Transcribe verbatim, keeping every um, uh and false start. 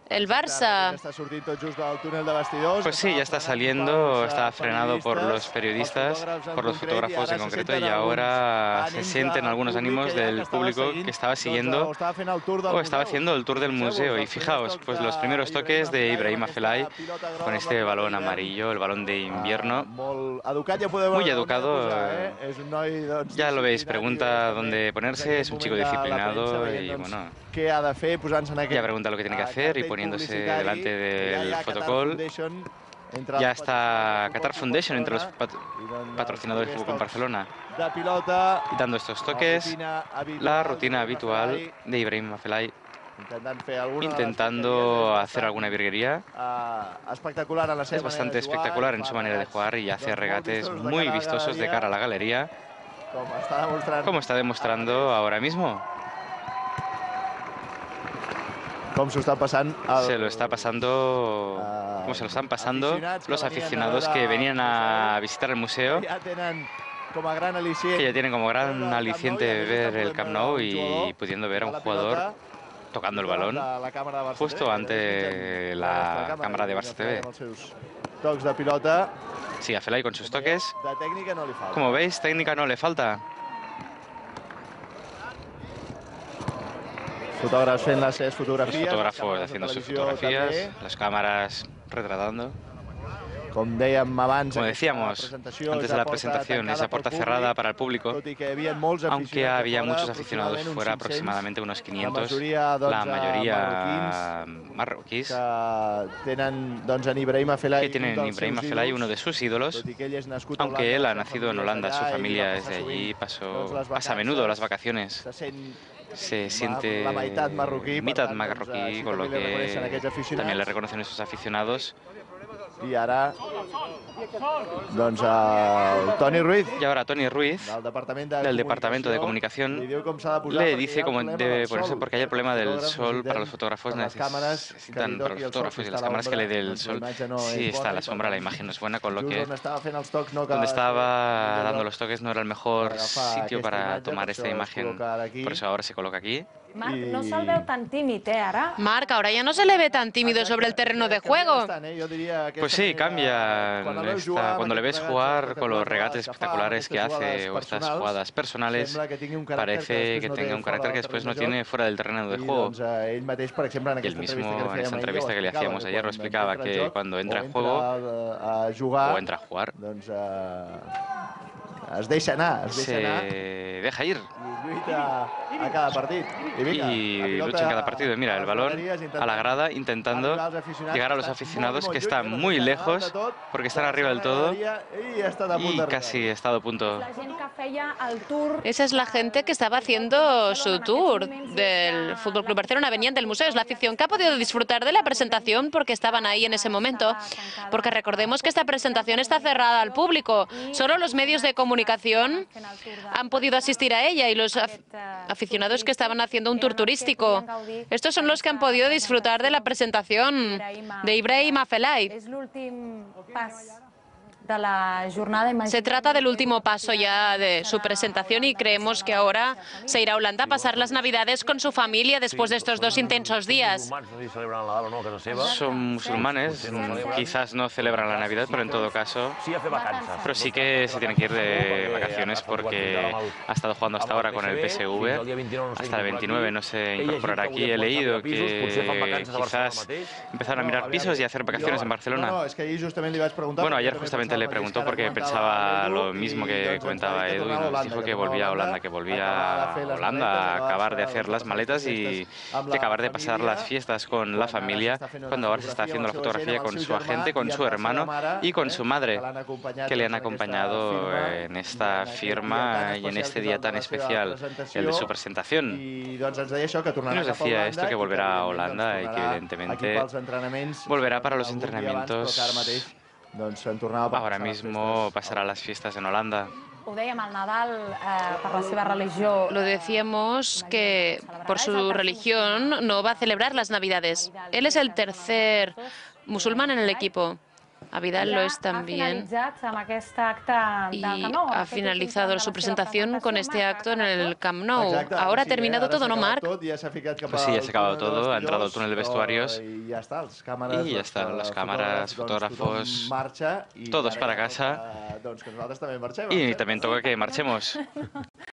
El Barça. Pues sí, ya está saliendo, está frenado por los periodistas, por los fotógrafos en concreto, y ahora se sienten algunos ánimos del público que estaba siguiendo o estaba haciendo el tour del museo. Y fijaos, pues los primeros toques de Ibrahim Afellay con este balón amarillo, el balón de invierno. Muy educado, ya lo veis, pregunta dónde ponerse, es un chico disciplinado y bueno, ya pregunta lo que tiene que hacer y poniéndose delante del fotocall. Ya está Qatar Foundation entre los pat patrocinadores del Fútbol Club Barcelona y dando estos toques, la rutina habitual de Ibrahim Afellay, intentando hacer alguna virguería. Es bastante espectacular en su manera de jugar y hace regates muy vistosos de cara a la galería, como está demostrando ahora mismo. Se lo está pasando, como se lo están pasando los aficionados que venían a visitar el museo, que ya tienen como gran aliciente ver el Camp Nou y pudiendo ver a un jugador tocando el balón justo ante la cámara de Barça T V. Sí, Afellay con sus toques. Como veis, técnica no le falta. Los fotógrafos haciendo sus fotografías, las cámaras retratando. Como decíamos antes de la presentación, esa puerta cerrada para el público, aunque había muchos aficionados fuera, aproximadamente unos quinientos, la mayoría marroquíes, que tienen Ibrahim Afellay, uno de sus ídolos, aunque él ha nacido en Holanda, su familia es de allí, pasó, pasa a menudo las vacaciones. Se siente mitad marroquí, con lo que también le reconocen a sus aficionados. Y ahora, doncs, el Toni Ruiz. Y ahora Toni Ruiz, del Departamento de Comunicación, le dice cómo debe ponerse, porque hay el problema del sol para los fotógrafos, necesitan para los fotógrafos y las cámaras que le dé el sol. Sí, está la sombra, la imagen no es buena, con lo que donde estaba dando los toques no era el mejor sitio para tomar esta imagen, por eso ahora se coloca aquí. Marc, no se'l veu tan tímid, eh, ara? Marc, ahora ya no se le ve tan tímido sobre el terreno de juego. Pues sí, cambia. Esta, cuando le ves jugar con los regates espectaculares que hace o estas jugadas personales, parece que tenga un carácter que después no tiene fuera del terreno de juego. Y él mismo, en esta entrevista que le hacíamos ayer, lo explicaba, que cuando entra en juego o entra a jugar, se deja ir y lucha en cada partido. Mira, el balón a la grada intentando llegar a los aficionados, que están muy lejos porque están arriba del todo y casi ha estado a punto. Esa es la gente que estaba haciendo su tour del Fútbol Club Barcelona, venían del museo, es la afición que ha podido disfrutar de la presentación porque estaban ahí en ese momento, porque recordemos que esta presentación está cerrada al público, solo los medios de comunicación han podido asistir a ella y los aficionados que estaban haciendo un tour turístico. Estos son los que han podido disfrutar de la presentación de Ibrahim Afellay. Se trata del último paso ya de su presentación y creemos que ahora se irá a Holanda a pasar las Navidades con su familia después de estos dos intensos días. Son musulmanes, quizás no celebran la Navidad, pero en todo caso, pero sí que se tienen que ir de vacaciones porque ha estado jugando hasta ahora con el P S V. Hasta el veintinueve no se incorporará aquí. He leído que quizás empezaron a mirar pisos y a hacer vacaciones en Barcelona. Bueno, ayer justamente le preguntó porque pensaba lo mismo que comentaba Edu y nos dijo que volvía a Holanda, que volvía a Holanda a acabar de hacer las maletas y de acabar de pasar las fiestas con la familia, cuando ahora se está haciendo la fotografía con su agente, con su hermano y con su madre, que le han acompañado en esta firma y en este día tan especial, el de su presentación. Y nos decía esto, que volverá a Holanda y que evidentemente volverá para los entrenamientos. Ahora mismo pasará las fiestas en Holanda. Lo decíamos que por su religión no va a celebrar las Navidades. Él es el tercer musulmán en el equipo. A Vidal lo es también. Y ha finalizado su presentación con este acto en el Camp Nou. Ahora ha terminado todo, ¿no, Marc? Pues sí, ya se ha acabado todo, ha entrado el túnel de vestuarios y ya están las cámaras, fotógrafos, todos para casa. Y también toca que marchemos.